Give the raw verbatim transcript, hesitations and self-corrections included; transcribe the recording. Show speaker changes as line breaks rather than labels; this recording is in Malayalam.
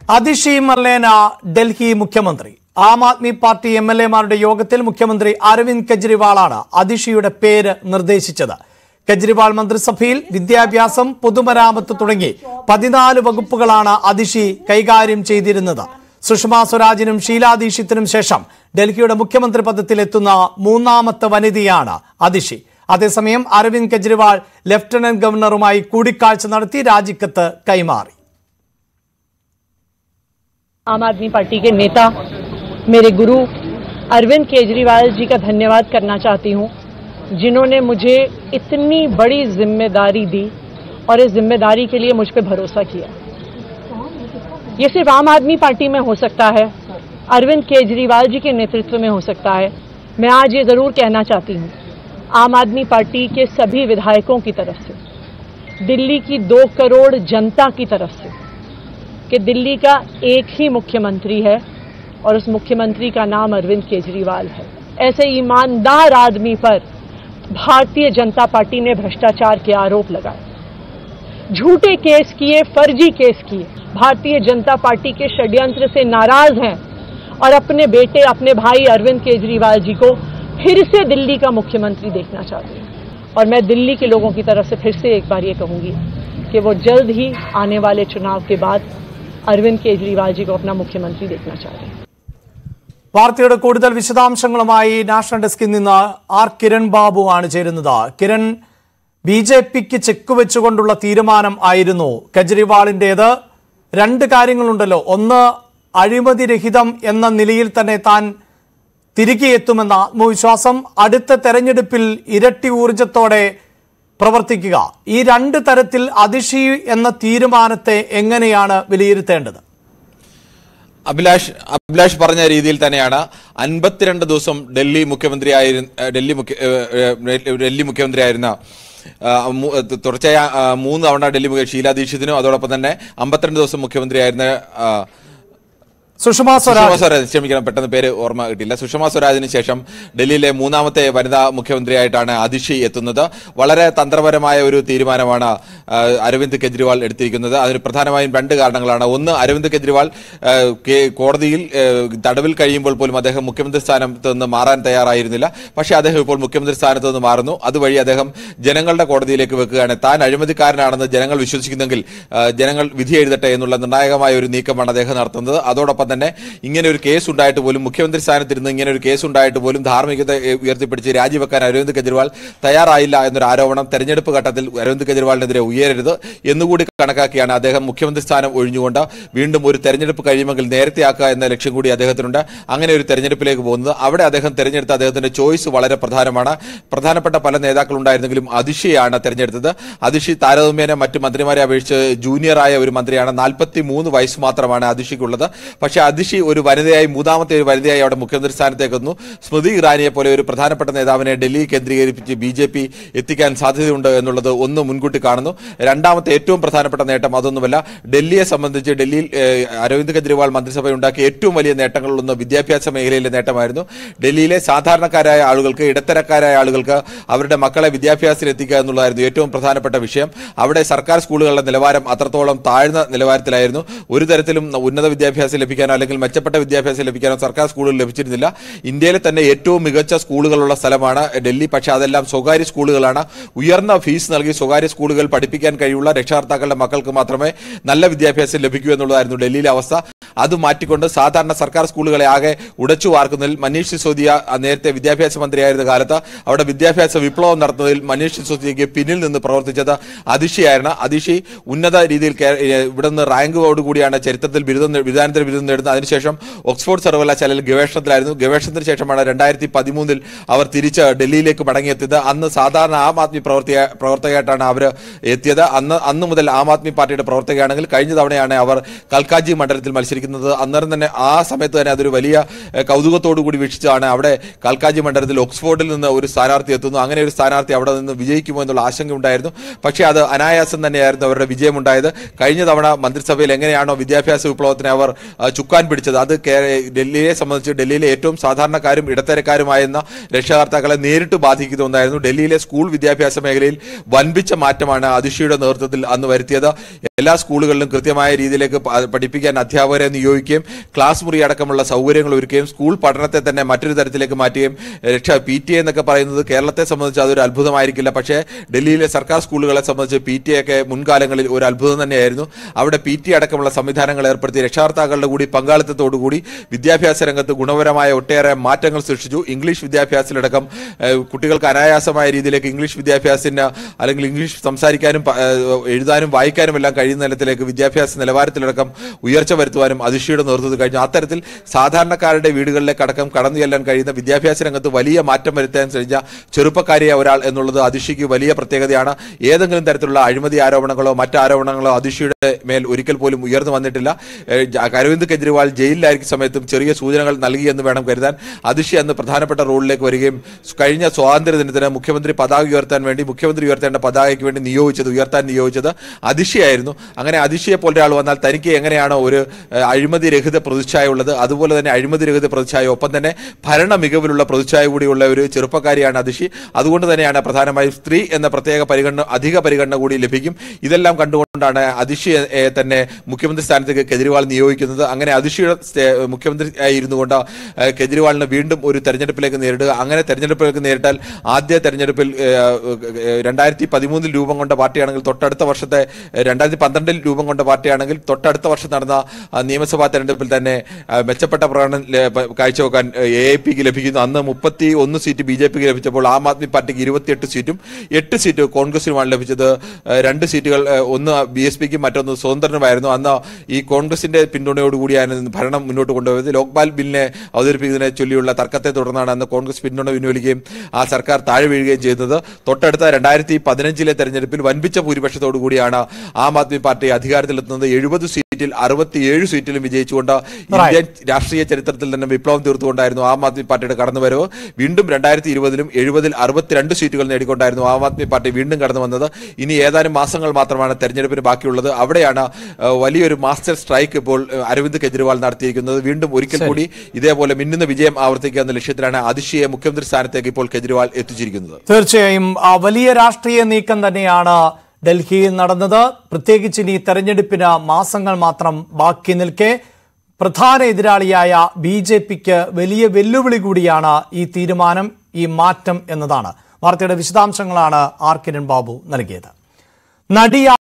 അതിഷി മർലേന ഡൽഹി മുഖ്യമന്ത്രി. Aam Aadmi party M L എമാരുടെ യോഗത്തിൽ മുഖ്യമന്ത്രി അരവിന്ദ് കെജ്രിവാളാണ് അതിഷിയുടെ പേര് നിർദ്ദേശിച്ചത്. കെജ്രിവാൾ മന്ത്രിസഭയിൽ വിദ്യാഭ്യാസം, പൊതുമരാമത്ത് തുടങ്ങി പതിനാല് വകുപ്പുകളാണ് അതിഷി കൈകാര്യം ചെയ്തിരുന്നത്. സുഷമ സ്വരാജിനും ഷീലാ ദീക്ഷിത്തിനും ശേഷം ഡൽഹിയുടെ മുഖ്യമന്ത്രി പദത്തിലെത്തുന്ന മൂന്നാമത്തെ വനിതയാണ് അതിഷി. അതേസമയം അരവിന്ദ് കെജ്രിവാൾ ലഫ്റ്റനന്റ് ഗവർണറുമായി കൂടിക്കാഴ്ച നടത്തി രാജിക്കത്ത് കൈമാറി.
आम आदमी पार्टी के नेता मेरे गुरु अरविंद केजरीवाल जी का धन्यवाद करना चाहती हूं, जिन्होंने मुझे इतनी बड़ी जिम्मेदारी दी और इस जिम्मेदारी के लिए मुझ पे भरोसा किया. ये सिर्फ आम आदमी पार्टी में हो सकता है, अरविंद केजरीवाल जी के नेतृत्व में हो सकता है. मैं आज ये जरूर कहना चाहती हूं आम आदमी पार्टी के सभी विधायकों की तरफ से, दिल्ली की दो करोड़ जनता की तरफ से, कि दिल्ली का एक ही मुख्यमंत्री है और उस मुख्यमंत्री का नाम अरविंद केजरीवाल है. ऐसे ईमानदार आदमी पर भारतीय जनता पार्टी ने भ्रष्टाचार के आरोप लगाए, झूठे केस किए, फर्जी केस किए. भारतीय जनता पार्टी के षड्यंत्र से नाराज हैं और अपने बेटे, अपने भाई अरविंद केजरीवाल जी को फिर से दिल्ली का मुख्यमंत्री देखना चाहते हैं. और मैं दिल्ली के लोगों की तरफ से फिर से एक बार ये कहूंगी कि वो जल्द ही आने वाले चुनाव के बाद अरविंद केजरीवाल जी को अपना मुख्यमंत्री देखना चाहते हैं.
വാർത്തയുടെ കൂടുതൽ വിശദാംശങ്ങളുമായി നാഷണൽ ഡെസ്കിൽ നിന്ന് ആർ കിരൺ ബാബു ആണ് ചേരുന്നത്. കിരൺ, ബി ജെ പിക്ക് ചെക്ക് വെച്ചുകൊണ്ടുള്ള തീരുമാനം ആയിരുന്നു കെജ്രിവാളിൻ്റേത്. രണ്ട് കാര്യങ്ങളുണ്ടല്ലോ. ഒന്ന്, അഴിമതിരഹിതം എന്ന നിലയിൽ തന്നെ താൻ തിരികെ എത്തുമെന്ന ആത്മവിശ്വാസം, അടുത്ത തെരഞ്ഞെടുപ്പിൽ ഇരട്ടി ഊർജത്തോടെ പ്രവർത്തിക്കുക. ഈ രണ്ട് തരത്തിൽ അതിഷി എന്ന തീരുമാനത്തെ എങ്ങനെയാണ് വിലയിരുത്തേണ്ടത്?
അഭിലാഷ് അഭിലാഷ് പറഞ്ഞ രീതിയിൽ തന്നെയാണ് അൻപത്തിരണ്ട് ദിവസം ഡൽഹി മുഖ്യമന്ത്രിയായിരുന്ന ഡൽഹി മുഖ്യ ഡൽഹി മുഖ്യമന്ത്രിയായിരുന്ന തുടർച്ചയായ മൂന്ന് തവണ ഡൽഹി ഷീലാ ദീക്ഷിത്തിനും അതോടൊപ്പം തന്നെ അമ്പത്തിരണ്ട് ദിവസം മുഖ്യമന്ത്രിയായിരുന്ന
സുഷമ സ്വരാജ്,
ക്ഷമിക്കണം പെട്ടെന്ന് പേര് ഓർമ്മ കിട്ടില്ല, സുഷമ സ്വരാജിന് ശേഷം ഡൽഹിയിലെ മൂന്നാമത്തെ വനിതാ മുഖ്യമന്ത്രിയായിട്ടാണ് അതിഷി എത്തുന്നത്. വളരെ തന്ത്രപരമായ ഒരു തീരുമാനമാണ് അരവിന്ദ് കെജ്രിവാൾ എടുത്തിരിക്കുന്നത്. അതിന് പ്രധാനമായും രണ്ട് കാരണങ്ങളാണ്. ഒന്ന്, അരവിന്ദ് കെജ്രിവാൾ കോടതിയിൽ തടവിൽ കഴിയുമ്പോൾ പോലും അദ്ദേഹം മുഖ്യമന്ത്രി സ്ഥാനത്ത് നിന്ന് മാറാൻ തയ്യാറായിരുന്നില്ല. പക്ഷേ അദ്ദേഹം ഇപ്പോൾ മുഖ്യമന്ത്രി സ്ഥാനത്ത് നിന്ന് മാറുന്നു. അതുവഴി അദ്ദേഹം ജനങ്ങളുടെ കോടതിയിലേക്ക് വെക്കുകയാണ്. താൻ അഴിമതിക്കാരനാണെന്ന് ജനങ്ങൾ വിശ്വസിക്കുന്നെങ്കിൽ ജനങ്ങൾ വിധി എഴുതട്ടെ എന്നുള്ള നിർണായകമായ ഒരു നീക്കമാണ് അദ്ദേഹം നടത്തുന്നത്. അതോടൊപ്പം തന്നെ ഇങ്ങനെ ഒരു കേസ് ഉണ്ടായിട്ട് പോലും, മുഖ്യമന്ത്രി സ്ഥാനത്തിരുന്ന് ഇങ്ങനെ ഒരു കേസ് ഉണ്ടായിട്ട് പോലും ധാർമ്മികത ഉയർത്തിപ്പിടിച്ച് രാജിവെക്കാൻ അരവിന്ദ് കെജ്രിവാൾ തയ്യാറായില്ല എന്നൊരു ആരോപണം തെരഞ്ഞെടുപ്പ് ഘട്ടത്തിൽ അരവിന്ദ് കെജ്രിവാളിനെതിരെ ഉയരരുത് എന്നുകൂടി കണക്കാക്കിയാണ് അദ്ദേഹം മുഖ്യമന്ത്രി സ്ഥാനം ഒഴിഞ്ഞുകൊണ്ട് വീണ്ടും ഒരു തെരഞ്ഞെടുപ്പ് കഴിയുമെങ്കിൽ നേരത്തെയാക്കുക എന്ന ലക്ഷ്യം കൂടി അദ്ദേഹത്തിനുണ്ട്. അങ്ങനെ ഒരു തെരഞ്ഞെടുപ്പിലേക്ക് പോകുന്നത്. അവിടെ അദ്ദേഹം തെരഞ്ഞെടുത്ത അദ്ദേഹത്തിന്റെ ചോയ്സ് വളരെ പ്രധാനമാണ്. പ്രധാനപ്പെട്ട പല നേതാക്കളുണ്ടായിരുന്നെങ്കിലും അതിഷിയാണ് തെരഞ്ഞെടുത്തത്. അതിഷി താരതമ്യേന മറ്റു മന്ത്രിമാരെ അപേക്ഷിച്ച് ജൂനിയറായ ഒരു മന്ത്രിയാണ്. നാൽപ്പത്തി മൂന്ന് വയസ്സ് മാത്രമാണ് അതിഷിക്കുള്ളത്. പക്ഷേ അതിഷി ഒരു വനിതയായി, മൂന്നാമത്തെ ഒരു വനിതയായി അവിടെ മുഖ്യമന്ത്രി സ്ഥാനത്തേക്ക് എത്തുന്നു. സ്മൃതി ഇറാനിയെ പോലെ ഒരു പ്രധാനപ്പെട്ട നേതാവിനെ ഡൽഹി കേന്ദ്രീകരിപ്പിച്ച് ബി ജെ പി എത്തിക്കാൻ സാധ്യതയുണ്ട് എന്നുള്ളത് ഒന്ന് മുൻകൂട്ടി കാണുന്നു. രണ്ടാമത്തെ ഏറ്റവും പ്രധാനപ്പെട്ട നേട്ടം അതൊന്നുമല്ല, ഡൽഹിയെ സംബന്ധിച്ച് ഡൽഹിയിൽ അരവിന്ദ് കെജ്രിവാൾ മന്ത്രിസഭ ഉണ്ടാക്കിയ ഏറ്റവും വലിയ നേട്ടങ്ങളിലൊന്ന് വിദ്യാഭ്യാസ മേഖലയിലെ നേട്ടമായിരുന്നു. ഡൽഹിയിലെ സാധാരണക്കാരായ ആളുകൾക്ക്, ഇടത്തരക്കാരായ ആളുകൾക്ക് അവരുടെ മക്കളെ വിദ്യാഭ്യാസത്തിൽ എത്തിക്കുക എന്നുള്ളതായിരുന്നു ഏറ്റവും പ്രധാനപ്പെട്ട വിഷയം. അവിടെ സർക്കാർ സ്കൂളുകളുടെ നിലവാരം അത്രത്തോളം താഴ്ന്ന നിലവാരത്തിലായിരുന്നു. ഒരു തരത്തിലും ഉന്നത വിദ്യാഭ്യാസം ലഭിക്കാനോ അല്ലെങ്കിൽ മെച്ചപ്പെട്ട വിദ്യാഭ്യാസം ലഭിക്കാനോ സർക്കാർ സ്കൂളുകൾ ലഭിച്ചിരുന്നില്ല. ഇന്ത്യയിലെ തന്നെ ഏറ്റവും മികച്ച സ്കൂളുകളുള്ള സ്ഥലമാണ് ഡൽഹി. പക്ഷേ അതെല്ലാം സ്വകാര്യ സ്കൂളുകളാണ്. ഉയർന്ന ഫീസ് നൽകി സ്വകാര്യ സ്കൂളുകൾ പഠിപ്പിക്കാൻ കഴിയുള്ള രക്ഷകർത്താക്കളുടെ മക്കൾക്ക് മാത്രമേ നല്ല വിദ്യാഭ്യാസം ലഭിക്കൂ എന്നുള്ളതായിരുന്നു ഡൽഹിയിലെ അവസ്ഥ. അത് മാറ്റിക്കൊണ്ട് സാധാരണ സർക്കാർ സ്കൂളുകളെ ആകെ ഉടച്ചു വാർക്കുന്നതിൽ മനീഷ് സിസോദിയ നേരത്തെ വിദ്യാഭ്യാസ മന്ത്രിയായിരുന്ന കാലത്ത് അവിടെ വിദ്യാഭ്യാസ വിപ്ലവം നടത്തുന്നതിൽ മനീഷ് സിസോദിയയ്ക്ക് പിന്നിൽ നിന്ന് പ്രവർത്തിച്ചത് അതിഷിയായിരുന്നു. അതിഷി ഉന്നത രീതിയിൽ ഇവിടെ നിന്ന് റാങ്കോടുകൂടിയാണ് ചരിത്രത്തിൽ ബിരുദം ബിരുദാനന്തര ബിരുദം നേടുന്നത്. അതിനുശേഷം ഓക്സ്ഫോർഡ് സർവകലാശാലയിൽ ഗവേഷണത്തിലായിരുന്നു. ഗവേഷണത്തിന് ശേഷമാണ് രണ്ടായിരത്തി പതിമൂന്നിൽ അവർ തിരിച്ച് ഡൽഹിയിലേക്ക് മടങ്ങിയെത്തിയത്. അന്ന് സാധാരണ ആം ആദ്മി പ്രവർത്തക പ്രവർത്തകയായിട്ടാണ് അവർ എത്തിയത്. അന്ന് അന്ന് മുതൽ ആം ആദ്മി പാർട്ടിയുടെ പ്രവർത്തകയാണെങ്കിൽ കഴിഞ്ഞ തവണയാണ് അവർ കൽക്കാജി മണ്ഡലത്തിൽ മത്സരിക്കുന്നത് മത്സരിക്കുന്നത്. അന്നേരം തന്നെ ആ സമയത്ത് തന്നെ അതൊരു വലിയ കൗതുകത്തോടു കൂടി വീക്ഷിച്ചാണ്. അവിടെ കാൽക്കാജി മണ്ഡലത്തിൽ ഓക്സ്ഫോർഡിൽ നിന്ന് ഒരു സ്ഥാനാർത്ഥി എത്തുന്നു. അങ്ങനെ ഒരു സ്ഥാനാർത്ഥി അവിടെ നിന്ന് വിജയിക്കുമോ എന്നുള്ള ആശങ്ക ഉണ്ടായിരുന്നു. പക്ഷേ അത് അനായാസം തന്നെയായിരുന്നു അവരുടെ വിജയമുണ്ടായത്. കഴിഞ്ഞ തവണ മന്ത്രിസഭയിൽ എങ്ങനെയാണോ വിദ്യാഭ്യാസ വിപ്ലവത്തിന് അവർ ചുക്കാൻ പിടിച്ചത്, അത് ഡൽഹിയെ സംബന്ധിച്ച് ഡൽഹിയിലെ ഏറ്റവും സാധാരണക്കാരും ഇടത്തരക്കാരുമായിരുന്ന രക്ഷകർത്താക്കളെ നേരിട്ട് ബാധിക്കുന്ന ഒന്നായിരുന്നു. ഡൽഹിയിലെ സ്കൂൾ വിദ്യാഭ്യാസ മേഖലയിൽ വൻപിച്ച മാറ്റമാണ് അതിഷിയുടെ നേതൃത്വത്തിൽ അന്ന് വരുത്തിയത്. എല്ലാ സ്കൂളുകളിലും കൃത്യമായ രീതിയിലേക്ക് പഠിപ്പിക്കാൻ അധ്യാപകരെ നിയോഗിക്കുകയും ക്ലാസ് മുറി അടക്കമുള്ള സൗകര്യങ്ങൾ ഒരുക്കുകയും സ്കൂൾ പഠനത്തെ തന്നെ മറ്റൊരു തരത്തിലേക്ക് മാറ്റുകയും രക്ഷ പി ടി എ എന്നൊക്കെ പറയുന്നത് കേരളത്തെ സംബന്ധിച്ച് അതൊരു അത്ഭുതമായിരിക്കില്ല. പക്ഷേ ഡൽഹിയിലെ സർക്കാർ സ്കൂളുകളെ സംബന്ധിച്ച് പി ടി എ ഒക്കെ മുൻകാലങ്ങളിൽ ഒരു അത്ഭുതം തന്നെയായിരുന്നു. അവിടെ പി ടി അടക്കമുള്ള സംവിധാനങ്ങൾ ഏർപ്പെടുത്തി രക്ഷകർത്താക്കളുടെ കൂടി പങ്കാളിത്തത്തോടുകൂടി വിദ്യാഭ്യാസ രംഗത്ത് ഗുണപരമായ ഒട്ടേറെ മാറ്റങ്ങൾ സൃഷ്ടിച്ചു. ഇംഗ്ലീഷ് വിദ്യാഭ്യാസത്തിലടക്കം കുട്ടികൾക്ക് അനായാസമായ രീതിയിലേക്ക് ഇംഗ്ലീഷ് വിദ്യാഭ്യാസത്തിന് അല്ലെങ്കിൽ ഇംഗ്ലീഷ് സംസാരിക്കാനും എഴുതാനും വായിക്കാനും എല്ലാം കഴിയുന്ന തലത്തിലേക്ക് വിദ്യാഭ്യാസ നിലവാരത്തിലടക്കം ഉയർച്ച വരുത്തുവാനും അതിഷിയുടെ നേതൃത്വത്തിൽ കഴിഞ്ഞു. അത്തരത്തിൽ സാധാരണക്കാരുടെ വീടുകളിലേക്ക് അടക്കം കടന്നു ചെല്ലാൻ കഴിയുന്ന വിദ്യാഭ്യാസ രംഗത്ത് വലിയ മാറ്റം വരുത്താൻ കഴിഞ്ഞ ചെറുപ്പക്കാരിയായ ഒരാൾ എന്നുള്ളത് അതിഷിക്ക് വലിയ പ്രത്യേകതയാണ്. ഏതെങ്കിലും തരത്തിലുള്ള അഴിമതി ആരോപണങ്ങളോ മറ്റ് ആരോപണങ്ങളോ അതിഷിയുടെ മേൽ ഒരിക്കൽ പോലും ഉയർന്നു വന്നിട്ടില്ല. അരവിന്ദ് കെജ്രിവാൾ ജയിലിലായിരിക്കുന്ന സമയത്തും ചെറിയ സൂചനകൾ നൽകിയെന്ന് വേണം കരുതാൻ. അതിഷി അന്ന് പ്രധാനപ്പെട്ട റോളിലേക്ക് വരികയും കഴിഞ്ഞ സ്വാതന്ത്ര്യ ദിനത്തിന് മുഖ്യമന്ത്രി പതാക ഉയർത്താൻ വേണ്ടി മുഖ്യമന്ത്രി ഉയർത്തേണ്ട പതാകയ്ക്ക് വേണ്ടി നിയോഗിച്ചത് ഉയർത്താൻ നിയോഗിച്ചത് അതിഷിയായിരുന്നു. അങ്ങനെ അതിഷിയെ പോലെ ഒരാൾ വന്നാൽ തനിക്ക് എങ്ങനെയാണോ ഒരു അഴിമതി രഹിത പ്രതിച്ഛായ ഉള്ളത്, അതുപോലെ തന്നെ അഴിമതി രഹിത പ്രതിച്ഛായ ഒപ്പം തന്നെ ഭരണ മികവിലുള്ള പ്രതിച്ഛായ കൂടിയുള്ള ഒരു ചെറുപ്പക്കാരിയാണ് അതിഷി. അതുകൊണ്ട് തന്നെയാണ് പ്രധാനമായും സ്ത്രീ എന്ന പ്രത്യേക പരിഗണന അധിക പരിഗണന കൂടി ലഭിക്കും. ഇതെല്ലാം കണ്ടുകൊണ്ടാണ് അതിഷിയെ തന്നെ മുഖ്യമന്ത്രി സ്ഥാനത്തേക്ക് കെജ്രിവാൾ നിയോഗിക്കുന്നത്. അങ്ങനെ അതിഷിയുടെ മുഖ്യമന്ത്രി ആയിരുന്നു കൊണ്ട് കെജ്രിവാളിന് വീണ്ടും ഒരു തെരഞ്ഞെടുപ്പിലേക്ക് നേരിടുക. അങ്ങനെ തെരഞ്ഞെടുപ്പിലേക്ക് നേരിട്ടാൽ ആദ്യ തെരഞ്ഞെടുപ്പിൽ രണ്ടായിരത്തി പതിമൂന്നിൽ രൂപം കൊണ്ട പാർട്ടിയാണെങ്കിൽ തൊട്ടടുത്ത വർഷത്തെ രണ്ടായിരത്തി പന്ത്രണ്ടിൽ രൂപം കൊണ്ട പാർട്ടിയാണെങ്കിൽ തൊട്ടടുത്ത വർഷം നടന്ന നിയമസഭാ തെരഞ്ഞെടുപ്പിൽ തന്നെ മെച്ചപ്പെട്ട പ്രകടനം കാഴ്ചവെക്കാൻ എ എ പിക്ക് ലഭിക്കുന്നു. അന്ന് മുപ്പത്തി ഒന്ന് സീറ്റ് ബി ജെ പിക്ക് ലഭിച്ചപ്പോൾ ആം ആദ്മി പാർട്ടിക്ക് ഇരുപത്തിയെട്ട് സീറ്റും എട്ട് സീറ്റ് കോൺഗ്രസിനുമാണ് ലഭിച്ചത്. രണ്ട് സീറ്റുകൾ ഒന്ന് ബി എസ് പിക്കും മറ്റൊന്ന് സ്വതന്ത്രനുമായിരുന്നു. അന്ന് ഈ കോൺഗ്രസിന്റെ പിന്തുണയോടുകൂടിയാണ് ഭരണം മുന്നോട്ട് കൊണ്ടുപോയത്. ലോക്പാൽ ബില്ലിനെ അവതരിപ്പിക്കുന്നതിനെ ചൊല്ലിയുള്ള തർക്കത്തെ തുടർന്നാണ് അന്ന് കോൺഗ്രസ് പിന്തുണ പിൻവലിക്കുകയും ആ സർക്കാർ താഴെ വീഴുകയും ചെയ്യുന്നത്. തൊട്ടടുത്ത രണ്ടായിരത്തി പതിനഞ്ചിലെ തെരഞ്ഞെടുപ്പിൽ വൻപിച്ച ഭൂരിപക്ഷത്തോടു കൂടിയാണ് ആം ആദ്മി പാർട്ടി അധികാരത്തിലെത്തുന്നത്. എഴുപത് സീറ്റിൽ അറുപത്തിയേഴ് സീറ്റിലും വിജയിച്ചുകൊണ്ട് ഇന്ത്യൻ രാഷ്ട്രീയ ചരിത്രത്തിൽ തന്നെ വിപ്ലവം തീർത്തുകൊണ്ടായിരുന്നു ആം ആദ്മി പാർട്ടിയുടെ കടന്നുവരവ്. വീണ്ടും രണ്ടായിരത്തി ഇരുപതിലും എഴുപതിൽ അറുപത്തിരണ്ട് സീറ്റുകൾ നേടിക്കൊണ്ടായിരുന്നു ആം ആദ്മി പാർട്ടി വീണ്ടും കടന്നു വന്നത്. ഇനി ഏതാനും മാസങ്ങൾ മാത്രമാണ് തെരഞ്ഞെടുപ്പിന് ബാക്കിയുള്ളത്. അവിടെയാണ് വലിയൊരു മാസ്റ്റർ സ്ട്രൈക്ക് ഇപ്പോൾ അരവിന്ദ് കെജ്രിവാൾ നടത്തിയിരിക്കുന്നത്. വീണ്ടും ഒരിക്കൽ കൂടി ഇതേപോലെ മിന്നുന്ന വിജയം ആവർത്തിക്കുക എന്ന ലക്ഷ്യത്തിലാണ് അതിഷിയെ മുഖ്യമന്ത്രി സ്ഥാനത്തേക്ക് ഇപ്പോൾ കെജ്രിവാൾ എത്തിച്ചിരിക്കുന്നത്.
തീർച്ചയായും വലിയ രാഷ്ട്രീയ നീക്കം തന്നെയാണ് ഡൽഹിയിൽ നടന്നത്. പ്രത്യേകിച്ച് ഇനി തെരഞ്ഞെടുപ്പിന് മാസങ്ങൾ മാത്രം ബാക്കി നിൽക്കെ പ്രധാന എതിരാളിയായ ബി ജെ പിക്ക് വലിയ വെല്ലുവിളി കൂടിയാണ് ഈ തീരുമാനം, ഈ മാറ്റം എന്നതാണ്. വാർത്തയുടെ വിശദാംശങ്ങളാണ് ആർ കിരൺ ബാബു നൽകിയത്. നടി